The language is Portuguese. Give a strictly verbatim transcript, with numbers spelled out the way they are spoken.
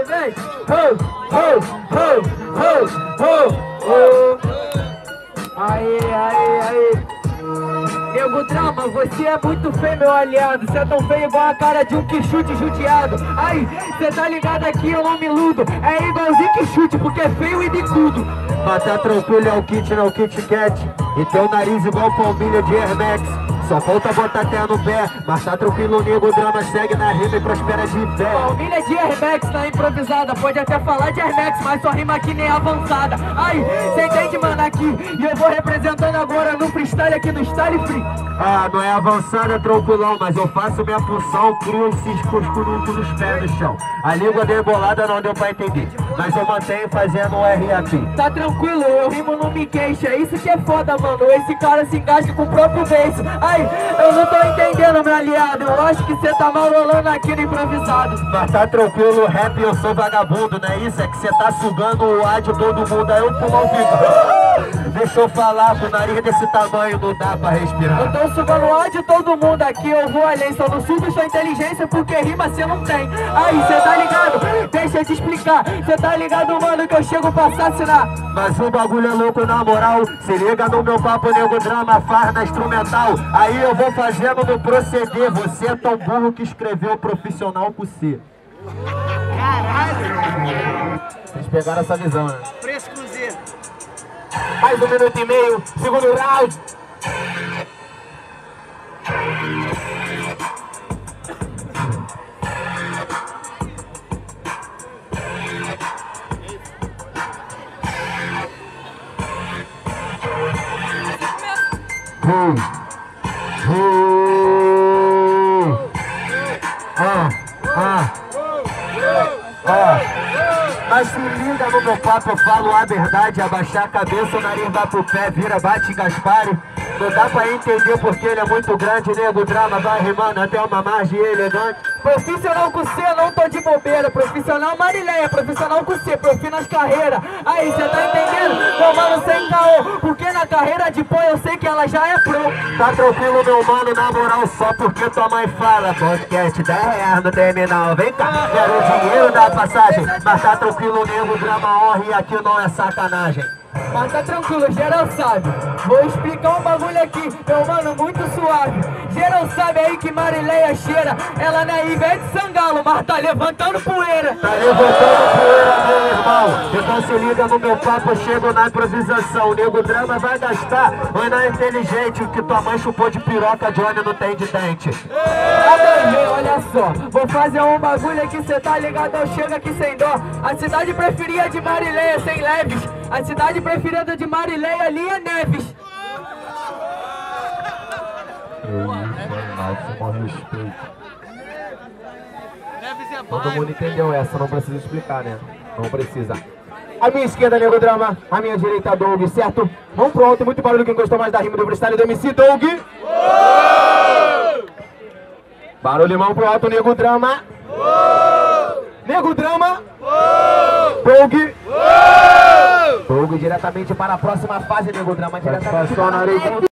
vem! Ho, ho, ho, ho, ho, ho. Aí, aí, aí. Nego Drama, você é muito feio, meu aliado. Cê é tão feio igual a cara de um que chute judiado. Aí, cê tá ligado aqui, eu não me iludo. É igualzinho que chute, porque é feio e bicudo. Mas tá tranquilo, é o kit, não é o Kit Kat. E teu nariz igual palmilha de Air Max. Só falta botar até no pé. Mas tá tranquilo, Nego Drama segue na rima e prospera de pé. Palmilha de Air Max na improvisada. Pode até falar de Air Max, mas só rima aqui nem avançada. Aí, cê entende, mano, aqui. E eu vou representando agora no freestyle aqui no Style Free. Ah, não é avançada, tranquilão, mas eu faço minha função. Crio os ciscos curucos nos pés no chão. A língua debolada não deu pra entender, mas eu mantenho fazendo o R A P. Tá tranquilo, eu rimo no me queixa. Isso que é foda, mano. Esse cara se engasga com o próprio beijo. Ai, eu não tô entendendo, meu aliado. Eu acho que cê tá malolando aqui no improvisado. Mas tá tranquilo, rap, eu sou vagabundo, não é isso? É que cê tá sugando o ar de todo mundo. Aí o pulmão fica. Deixa eu falar, com o nariz desse tamanho não dá pra respirar. Eu tô sugando o ar de todo mundo aqui. Eu vou além, só não sugo sua inteligência porque rima cê não tem. Aí, cê tá ligado? Deixa eu te explicar. Cê tá ligado, mano, que eu chego pra assassinar. Mas o bagulho é louco na moral. Se liga no meu papo, Nego Drama faz na instrumental. Aí eu vou fazendo no proceder. Você é tão burro que escreveu profissional com C. Caralho! Vocês pegaram essa visão, né? Preço cruzeiro. Mais um minuto e meio, segundo round. Hum. Hum. Ah, ah. Ah. Mas se liga no meu papo, eu falo a verdade. Abaixar a cabeça, o nariz vai pro pé, vira, bate, Gaspare. Não dá pra entender porque ele é muito grande. Nego Drama vai rimando até uma margem elegante. Profissional com C, não tô de bobeira. Profissional Marileia, profissional com C, profi nas carreiras. Aí, cê tá entendendo? Meu mano, sem caô. Porque na carreira de pô eu sei que ela já é pro. Tá tranquilo, meu mano, na moral, só porque tua mãe fala. Podcast dez reais no terminal, vem cá. Quero o dinheiro da passagem. Mas tá tranquilo, Nego Drama honra e aqui não é sacanagem. Mas tá tranquilo, geral sabe. Vou explicar um bagulho aqui, meu mano, muito suave. Geral sabe aí que Marileia cheira. Ela não é Ivete Sangalo, mas tá levantando poeira. Tá levantando poeira, meu irmão. Então se liga no meu papo, eu chego na improvisação. Nego Drama vai gastar, mas não é inteligente. O que tua mãe chupou de piroca, Johnny não tem de dente. Ei, olha só, vou fazer um bagulho aqui, cê tá ligado? Eu chego aqui sem dó. A cidade preferida de Marileia, sem leves. A cidade preferida de Marileia ali é Neves. Todo mundo entendeu essa, não precisa explicar, né? Não precisa. A minha esquerda, Nego Drama, a minha direita, Doug, certo? Vamos pro alto, muito barulho, quem gostou mais da rima do freestyle do M C, Doug. Barulho, mão pro alto, Nego Drama. Nego Drama. Doug. Doug diretamente para a próxima fase, Nego Drama, diretamente para